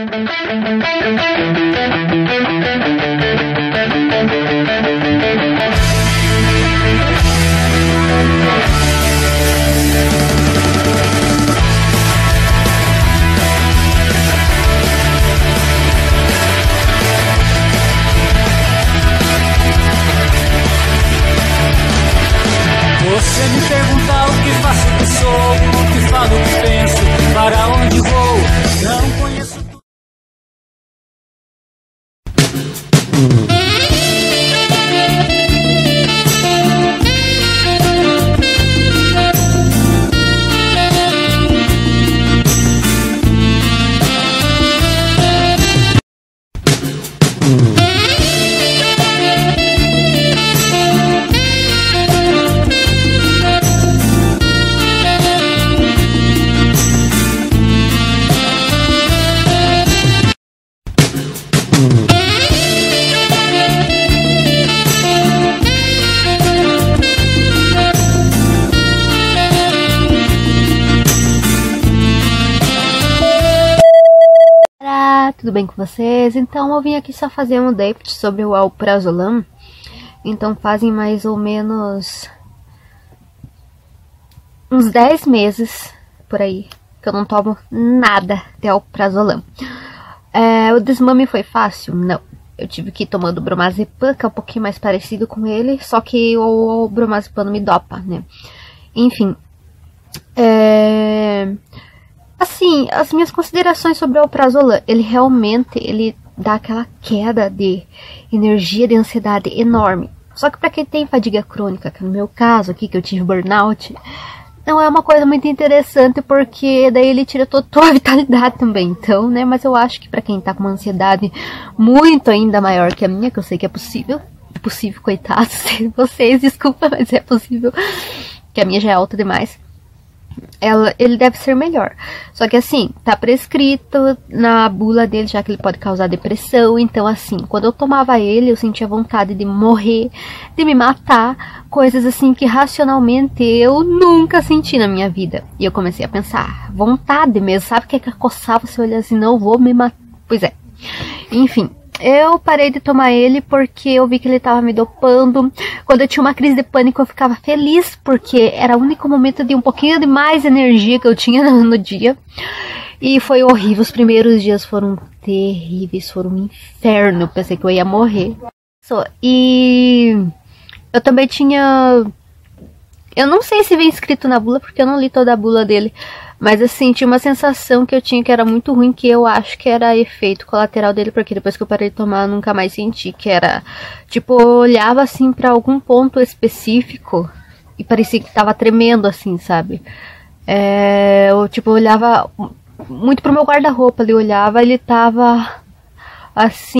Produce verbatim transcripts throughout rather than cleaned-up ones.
Você me pergunta o que faço, o que sou, o que falo, o que penso, para onde vou, não conheço tudo. Tudo bem com vocês? Então eu vim aqui só fazer um update sobre o alprazolam. Então fazem mais ou menos uns dez meses por aí que eu não tomo nada de alprazolam. É, o desmame foi fácil? Não. Eu tive que ir tomando bromazepam, que é um pouquinho mais parecido com ele, só que o, o bromazepam não me dopa, né? Enfim. É... Assim, as minhas considerações sobre o alprazolam, ele realmente, ele dá aquela queda de energia, de ansiedade enorme. Só que para quem tem fadiga crônica, que no meu caso aqui, que eu tive burnout, não é uma coisa muito interessante, porque daí ele tira toda a tua vitalidade também, então, né, mas eu acho que para quem tá com uma ansiedade muito ainda maior que a minha, que eu sei que é possível, é possível, coitados, vocês, desculpa, mas é possível, que a minha já é alta demais. Ela, ele deve ser melhor. Só que assim, tá prescrito na bula dele, já que ele pode causar depressão. Então assim, quando eu tomava ele, eu sentia vontade de morrer, de me matar. Coisas assim que racionalmente eu nunca senti na minha vida. E eu comecei a pensar, vontade mesmo, sabe o que é que coçava você olhar assim, não vou me matar. Pois é, enfim. Eu parei de tomar ele porque eu vi que ele estava me dopando. Quando eu tinha uma crise de pânico, eu ficava feliz, porque era o único momento de um pouquinho de mais energia que eu tinha no, no dia. E foi horrível, os primeiros dias foram terríveis, foram um inferno. Eu pensei que eu ia morrer. E eu também tinha... Eu não sei se vem escrito na bula, porque eu não li toda a bula dele. Mas assim, tinha uma sensação que eu tinha que era muito ruim, que eu acho que era efeito colateral dele, porque depois que eu parei de tomar, eu nunca mais senti. Que era, tipo, eu olhava assim pra algum ponto específico e parecia que tava tremendo assim, sabe? É, eu, tipo, eu olhava muito pro meu guarda-roupa, ele olhava, ele tava assim.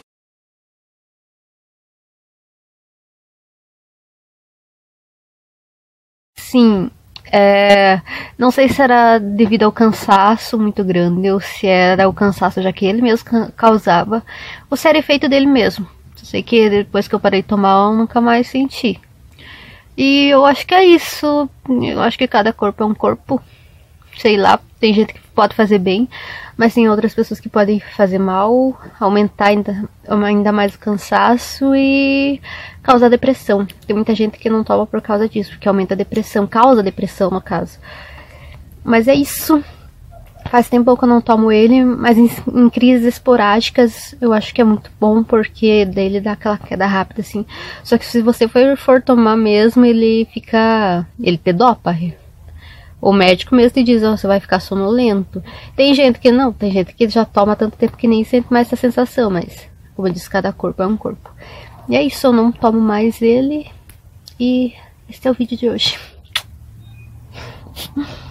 Sim. É, não sei se era devido ao cansaço muito grande, ou se era o cansaço já que ele mesmo causava, ou se era efeito dele mesmo. Eu sei que depois que eu parei de tomar, eu nunca mais senti. E eu acho que é isso. Eu acho que cada corpo é um corpo. Sei lá, tem gente que pode fazer bem, mas tem outras pessoas que podem fazer mal, aumentar ainda, ainda mais o cansaço e causar depressão. Tem muita gente que não toma por causa disso, porque aumenta a depressão, causa depressão no caso. Mas é isso. Faz tempo que eu não tomo ele, mas em, em crises esporádicas eu acho que é muito bom, porque daí ele dá aquela queda rápida assim. Só que se você for, for tomar mesmo, ele fica... ele te dopa. O médico mesmo te diz, oh, você vai ficar sonolento. Tem gente que não, tem gente que já toma tanto tempo que nem sente mais essa sensação, mas como eu disse, cada corpo é um corpo. E é isso, eu não tomo mais ele. E esse é o vídeo de hoje.